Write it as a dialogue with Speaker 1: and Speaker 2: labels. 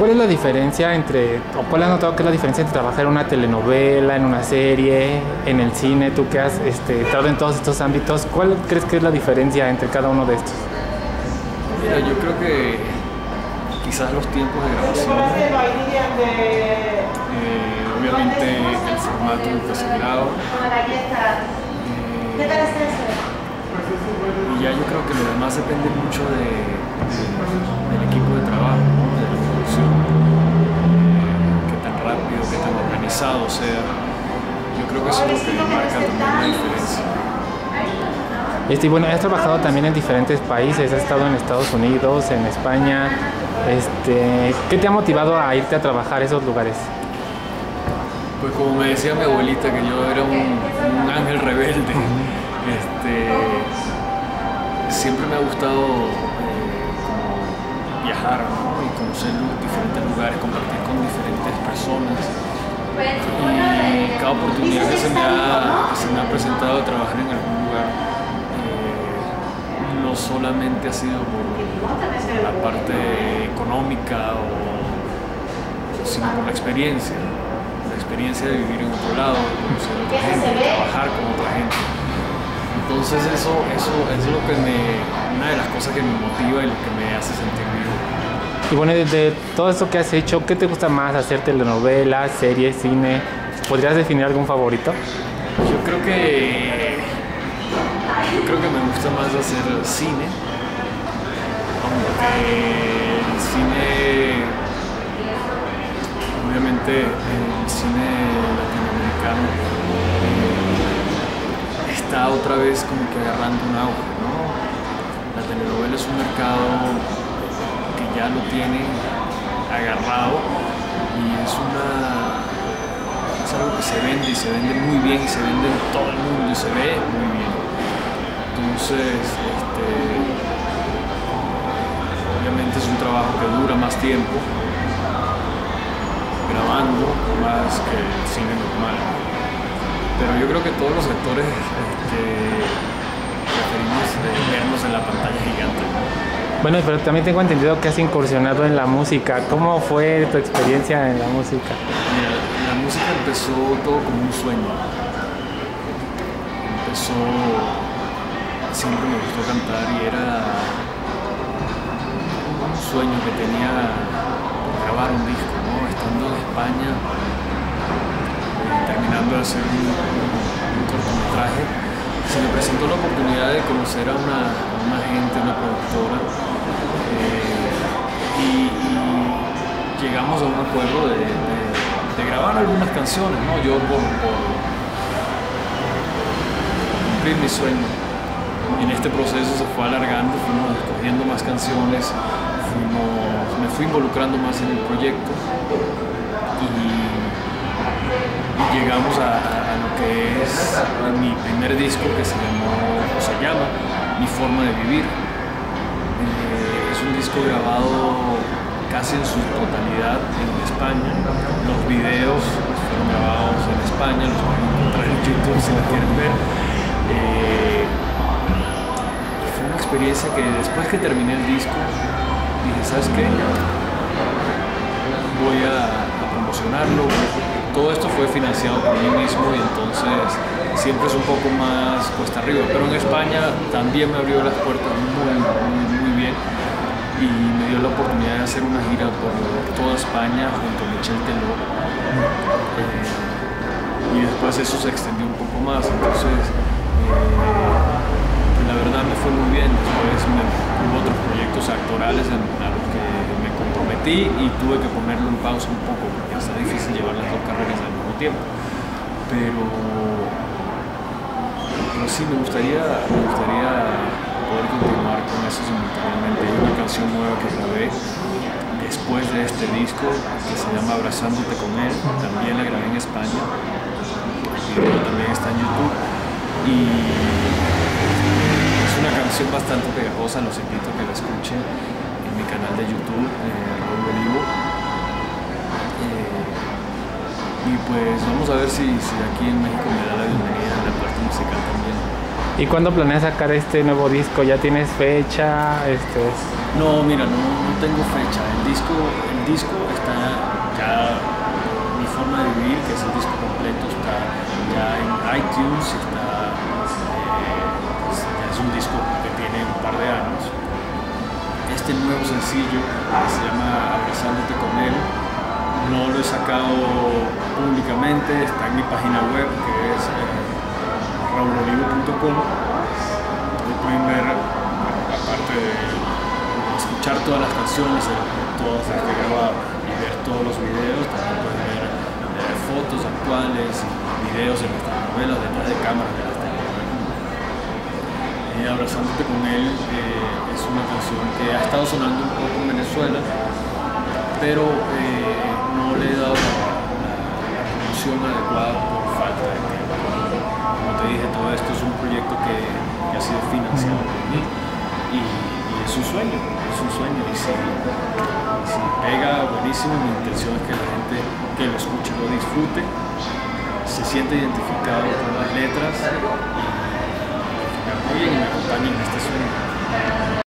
Speaker 1: ¿Cuál es la diferencia entre, o cuál has notado que es la diferencia entre trabajar en una telenovela, en una serie, en el cine? Tú que has estado en todos estos ámbitos, ¿cuál crees que es la diferencia entre cada uno de estos?
Speaker 2: Mira, yo creo que quizás los tiempos de grabación, obviamente el formato en que se graba, y ya yo creo que lo demás depende mucho del equipo de trabajo, ¿no? De la producción, qué tan rápido, qué tan organizado sea. Yo creo que eso es lo que marca también la diferencia.
Speaker 1: Y bueno, has trabajado también en diferentes países, has estado en Estados Unidos, en España. ¿Qué te ha motivado a irte a trabajar a esos lugares?
Speaker 2: Pues como me decía mi abuelita, que yo era un ángel rebelde. Siempre me ha gustado como viajar, ¿no? Y conocer diferentes lugares, compartir con diferentes personas. Y cada oportunidad que se me ha presentado de trabajar en algún lugar, no solamente ha sido por la parte económica, sino por la experiencia de vivir en otro lado, de conocer a otra gente, de trabajar con otra gente. Entonces eso es una de las cosas que me motiva y lo que me hace sentir vivo.
Speaker 1: Y bueno, de todo esto que has hecho, ¿qué te gusta más? ¿Hacer telenovelas, series, cine? ¿Podrías definir algún favorito?
Speaker 2: Yo creo que me gusta más hacer cine, aunque el cine, obviamente el cine latinoamericano está otra vez como que agarrando un auge, ¿no? La telenovela es un mercado que ya lo tiene agarrado y es algo que se vende y se vende muy bien y se vende en todo el mundo y se ve muy bien. Entonces, obviamente es un trabajo que dura más tiempo grabando más que el cine normal. Pero yo creo que todos los actores preferimos vernos en la pantalla gigante.
Speaker 1: Bueno, pero también tengo entendido que has incursionado en la música. ¿Cómo fue tu experiencia en la música?
Speaker 2: Mira, la música empezó todo como un sueño. Siempre me gustó cantar y era un sueño que tenía grabar un disco, ¿no? Estando en España, terminando de hacer un cortometraje, se me presentó la oportunidad de conocer a una gente, una productora, y llegamos a un acuerdo de grabar algunas canciones, ¿no? Yo por cumplir mi sueño. En este proceso se fue alargando, fuimos escogiendo más canciones, me fui involucrando más en el proyecto y llegamos a lo que es mi primer disco, que se llama Mi Forma de Vivir. Es un disco grabado casi en su totalidad en España. Los videos fueron grabados en España, los pueden encontrar en YouTube si los quieren ver. Fue una experiencia que después que terminé el disco dije, ¿sabes qué? Voy a promocionarlo. Todo esto fue financiado por mí mismo y entonces siempre es un poco más cuesta arriba, pero en España también me abrió las puertas muy bien y me dio la oportunidad de hacer una gira por toda España junto a Michel Teló, y después eso se extendió un poco más, entonces la verdad me fue muy bien. Después hubo otros proyectos actorales a los que me comprometí y tuve que ponerlo en pausa un poco porque está difícil llevar las dos carreras al mismo tiempo, pero sí me gustaría poder continuar con eso simultáneamente. Hay una canción nueva que grabé después de este disco que se llama Abrazándote con él, también la grabé en España, el video también está en YouTube y es una canción bastante pegajosa, los invito a que la escuchen en mi canal de YouTube, Raúl Olivo. Y pues vamos a ver si aquí en México me da la bienvenida en la parte musical también.
Speaker 1: ¿Y cuándo planeas sacar este nuevo disco? ¿Ya tienes fecha?
Speaker 2: No, mira, no tengo fecha. El disco disco está ya Mi Forma de Vivir, que es el disco completo, está ya en iTunes, ya es un disco que tiene un par de años. Este nuevo sencillo que se llama Abrazándote con él, no lo he sacado públicamente, está en mi página web que es raulolivo.com. Pueden ver, aparte de escuchar todas las canciones, todas las que he grabado y ver todos los videos, también pueden ver fotos actuales, videos de nuestras novelas, detrás de cámaras de las telenovelas. Abrazándote con él es una canción que ha estado sonando un poco en Venezuela, pero no le he dado la promoción adecuada por falta de tiempo. Como te dije, todo esto es un proyecto que ha sido financiado por mí y es un sueño, y si pega, buenísimo. Mi intención es que la gente que lo escuche lo disfrute, se siente identificado con las letras y me apoyen y me acompañen en este sueño.